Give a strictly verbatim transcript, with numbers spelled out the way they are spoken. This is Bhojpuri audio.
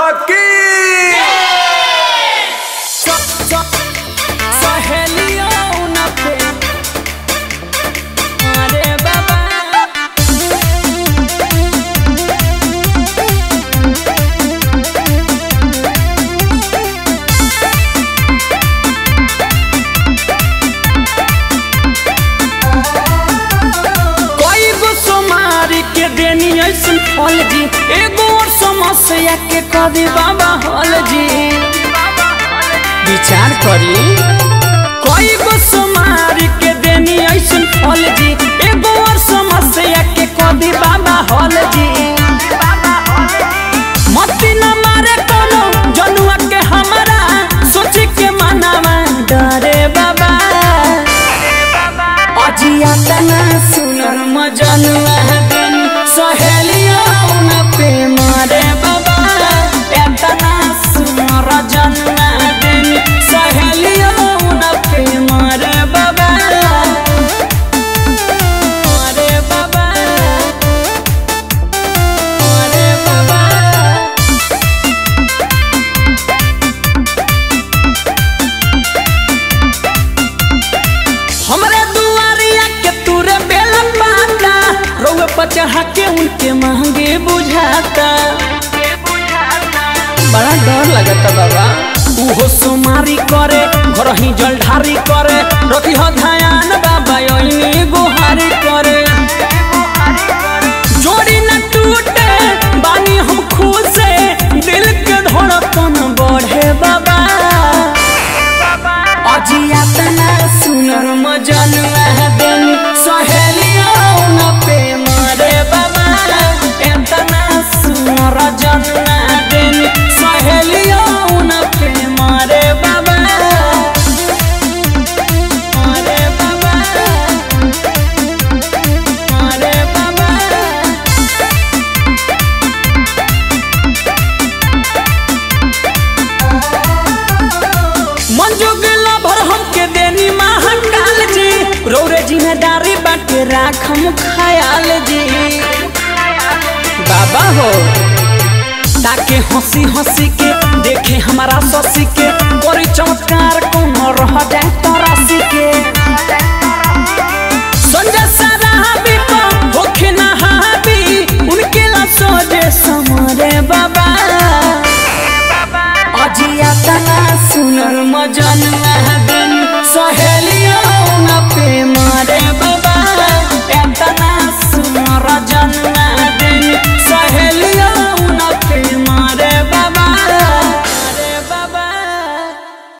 की। हॉल जी एगो और समस्या के कदी बाबा हॉल जी विचार करी कोई गो समार के देनी ऐसन हॉल जी एगो और समस्या के कदी बाबा हॉल जी मती न मारे कोनो जनुआ के हमारा सोची के मनावा डरे बाबा अजिया तना सुनर मजनुआ देनी सहेलिया पे मारे बाबा एतना सुनर जनुआ देनी सहेलिया पे मारे बाबा मारे बाबा मारे बाबा हमरे दुआरिया के तूरे बेला पाता रोवे पचहा के उनके महंगे बुझाता बड़ा डर लगता बाबा उहो सुमारी करे घर ही जलधारी करे रखी हो ध्यान बाबा ओइनी गुहारी करे जोड़ी न टूटे बानी हम खुद से दिल के धड़कन बढ़े बाबा अजिया तना सुनर मजनुआ देनी सहेलिया न पे मारे बाबा एतना सुनर जनुआ देनी सहेलिया न पे मारे बाबा मारे बाबा मारे बाबा मंजूगला भर हमके देनी महाकाल जी रोरे जिम्मेदारी बाटे राखम ख्याल जी बाबा हो ताके हंसी हंसी के देखे हमारा ससी के कोई चमत्कार कौन रह जाए तो